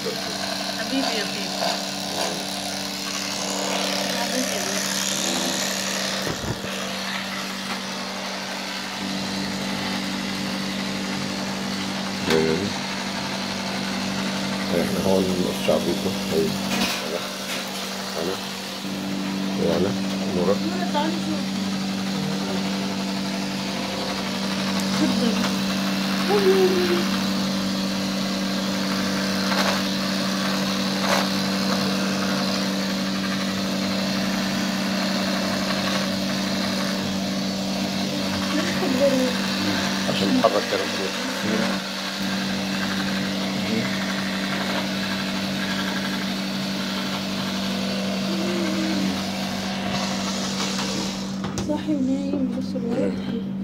حبيبي يا بيبي. حبيبي يا بيبي. احنا هون الشعبيطة هي أنا وأنا نورة. نورة تعالي شوفي. تفضلي. عشان نتحرك كده بروح. صاحي ونايم بس الولد.